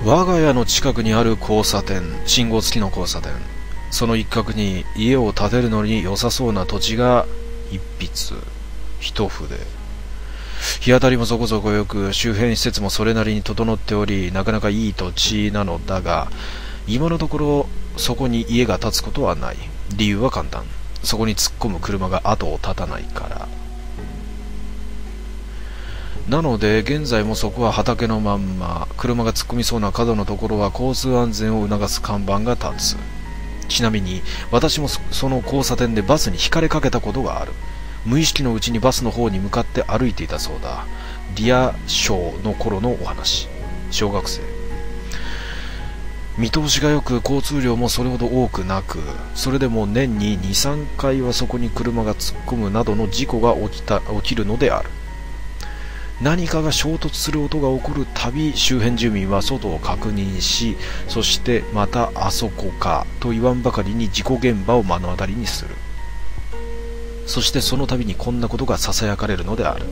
我が家の近くにある交差点、信号付きの交差点、その一角に家を建てるのに良さそうな土地が一筆一筆。日当たりもそこそこよく、周辺施設もそれなりに整っており、なかなかいい土地なのだが、今のところそこに家が建つことはない。理由は簡単。そこに突っ込む車が後を絶たないから。なので現在もそこは畑のまんま、車が突っ込みそうな角のところは交通安全を促す看板が立つ。ちなみに私もその交差点でバスにひかれかけたことがある。無意識のうちにバスの方に向かって歩いていたそうだ。リア小の頃のお話。小学生。見通しが良く、交通量もそれほど多くなく、それでも年に 2,3 回はそこに車が突っ込むなどの事故が起きるのである。何かが衝突する音が起こるたび、周辺住民は外を確認し、そしてまたあそこかと言わんばかりに事故現場を目の当たりにする。そしてその度にこんなことがささやかれるのである。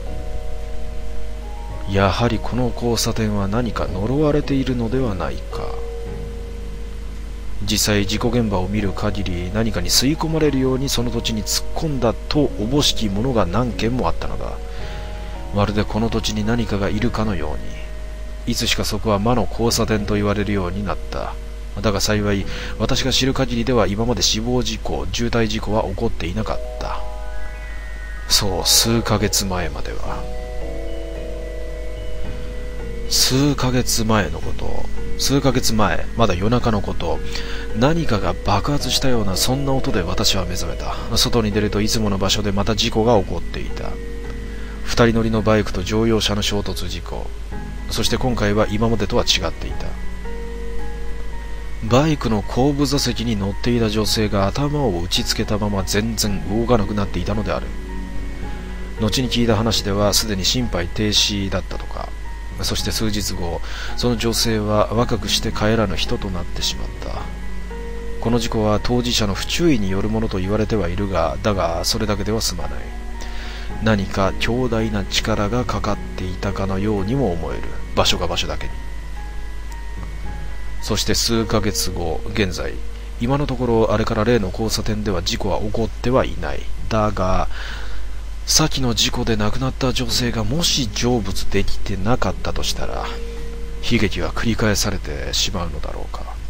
やはりこの交差点は何か呪われているのではないか。実際事故現場を見る限り、何かに吸い込まれるようにその土地に突っ込んだとおぼしきものが何件もあったのだ。まるでこの土地に何かがいるかのように。いつしかそこは魔の交差点と言われるようになった。だが幸い、私が知る限りでは今まで死亡事故、重大事故は起こっていなかった。そう、数ヶ月前までは。数ヶ月前のこと。数ヶ月前、まだ夜中のこと。何かが爆発したような、そんな音で私は目覚めた。外に出るといつもの場所でまた事故が起こっていた。二人乗りのバイクと乗用車の衝突事故。そして今回は今までとは違っていた。バイクの後部座席に乗っていた女性が頭を打ちつけたまま全然動かなくなっていたのである。後に聞いた話ではすでに心肺停止だったとか。そして数日後、その女性は若くして帰らぬ人となってしまった。この事故は当事者の不注意によるものと言われてはいるが、だがそれだけでは済まない。何か強大な力がかかっていたかのようにも思える。場所が場所だけに。そして数ヶ月後、現在、今のところあれから例の交差点では事故は起こってはいない。だが、先の事故で亡くなった女性がもし成仏できてなかったとしたら、悲劇は繰り返されてしまうのだろうか。